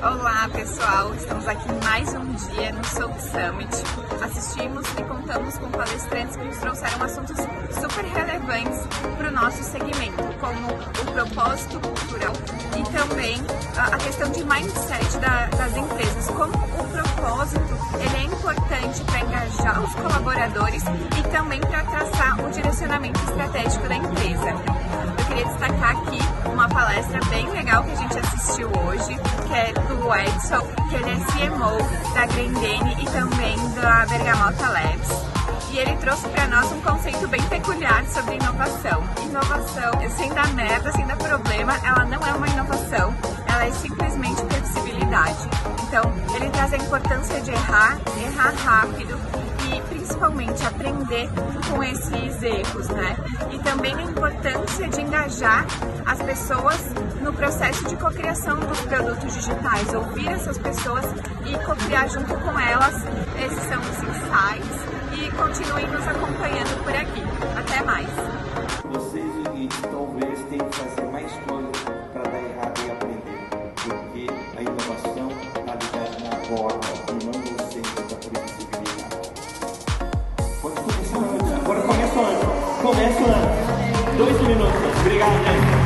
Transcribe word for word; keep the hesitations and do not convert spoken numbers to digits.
Olá pessoal, estamos aqui mais um dia no Soul Summit. Assistimos e contamos com palestrantes que nos trouxeram assuntos super relevantes para o nosso segmento, como o propósito cultural e também a questão de mindset da, das empresas, como o propósito ele é importante para engajar os colaboradores e também para traçar o direcionamento estratégico da empresa. Eu queria destacar aqui uma palestra bem legal que a gente assistiu hoje, que é do Edson, que ele é C M O da Grendene e também da Bergamota Labs. E ele trouxe para nós um conceito bem peculiar sobre inovação. Inovação, sem dar merda, sem dar problema, ela não é uma inovação, ela é simplesmente previsibilidade. Então, ele traz a importância de errar, errar rápido e principalmente aprender com esses erros, né? E também a importância de engajar as pessoas no processo de cocriação dos produtos digitais, ouvir essas pessoas e cocriar junto com elas. Esses são os insights e continuem nos acompanhando por aqui. Até mais! Vocês ouvintes talvez tenham que fazer mais coisas para dar errado e aprender, porque a inovação está ligada na borda e não no centro da previsibilidade. Pode começar antes, agora começa antes. Começa antes. Dois minutos. Obrigado, gente.